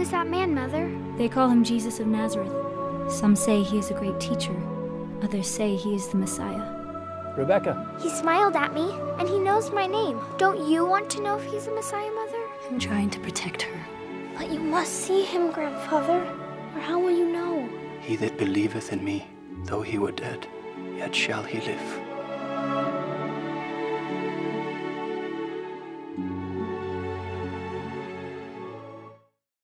is that man, Mother? They call him Jesus of Nazareth. Some say he is a great teacher. Others say he is the Messiah. Rebekah. He smiled at me, and he knows my name. Don't you want to know if he's the Messiah, Mother? I'm trying to protect her. But you must see him, Grandfather, or how will you know? He that believeth in me, though he were dead, yet shall he live.